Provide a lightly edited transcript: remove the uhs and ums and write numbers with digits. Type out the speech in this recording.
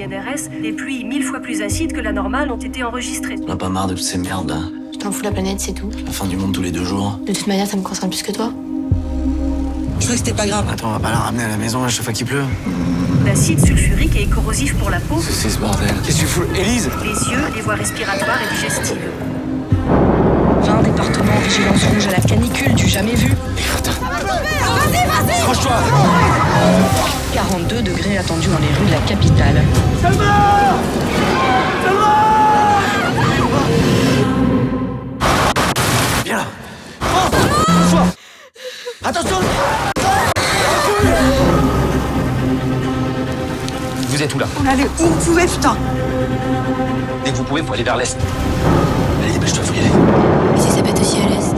CNRS, des pluies 1000 fois plus acides que la normale ont été enregistrées. On n'a pas marre de toutes ces merdes là. Je t'en fous la planète, c'est tout. La fin du monde tous les 2 jours. De toute manière, ça me concerne plus que toi. Je croyais que c'était pas grave. Attends, on va pas la ramener à la maison à chaque fois qu'il pleut. L'acide sulfurique est corrosif pour la peau, C'est ce bordel. Qu'est-ce que tu fous, Élise? les yeux, les voies respiratoires et digestives. 20 départements en vigilance rouge à la canicule du jamais vu. Accroche-toi! 42 degrés attendus dans les rues de la capitale. Viens là! Attention! Vous êtes où là? On allait où vous pouvez, putain. Dès que vous pouvez, faut aller vers l'est. Allez, dépêche-toi, faut y aller. Mais si ça pète aussi à l'est.